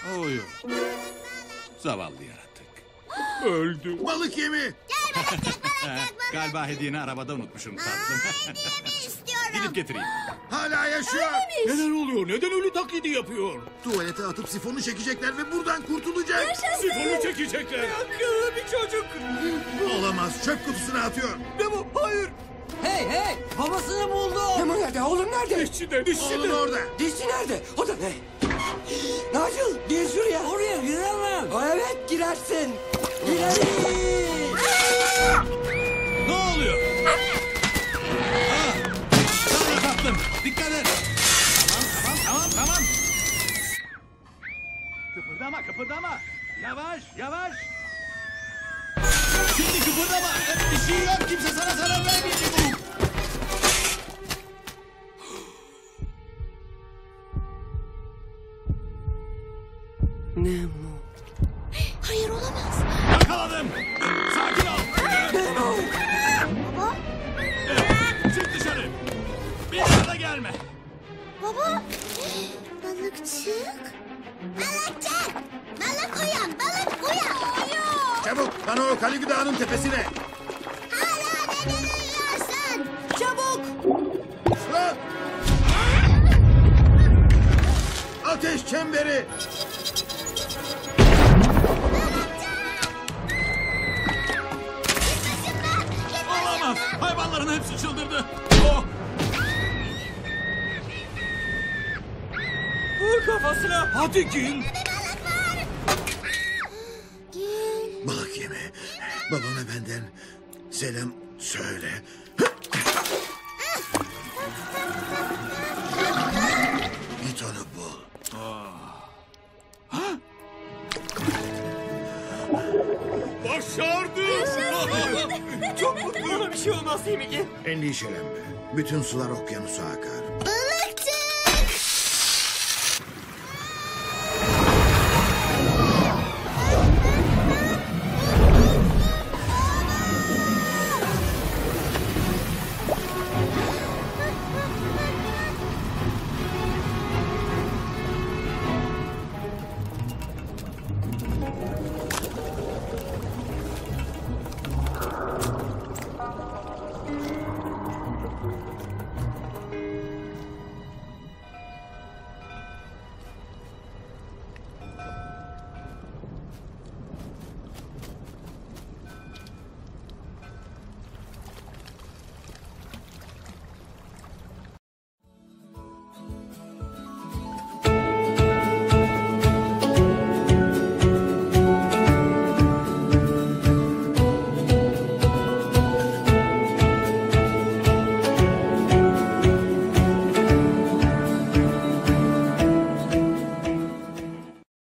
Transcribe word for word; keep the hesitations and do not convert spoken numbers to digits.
Oy. Zavallı yaratık. Öldü. Balık yemi. Gel balık gel balık gel balık. Galiba hediyeni arabada unutmuşum tatlım. Ay yemi istiyorum. Gidip getireyim. Hala yaşıyor. Neler oluyor? Neden ölü taklidi yapıyor? Tuvalete atıp sifonu çekecekler ve buradan kurtulacak. Sifonu çekecekler. Akıllı bir çocuk. Olamaz. Çöp kutusuna atıyor. Memo hayır. Hey hey babasını buldu. Memo nerede? Oğlum nerede? Dişçide, dişçide. Oğlum orada. Dişçi nerede? O da ne? Nacıl gir şuraya. Oraya giremem. Aa, evet girersin. Girelim. Ne oluyor? Aa, tamam tatlım. Dikkat et. Tamam tamam tamam tamam. Kıpırdama kıpırdama. Yavaş yavaş. Şimdi kıpırdama. Bir şey yok. Kimse sana zarar vermeyecek. Nemo. Hayır olamaz. Yakaladım. Sakin ol. Baba. Çık dışarı. Bir daha da gelme. Baba. Balıkçık. Balıkçık. Balık uyan balık uyan. Uyan. Çabuk. Kano Caligula Dağı'nın tepesine. Hala neden uyuyorsun? Çabuk. Lan! Ateş çemberi. Olamaz. Hayvanların hepsi çıldırdı. Oh. Vur kafasına. Hadi gel. Gel. Balık yemi. Babana benden selam söyle. Git onu bul. Başardı. Çok mutlu. Bana bir şey olmaz değil mi ki? Endişelenme. Bütün sular okyanusa akar.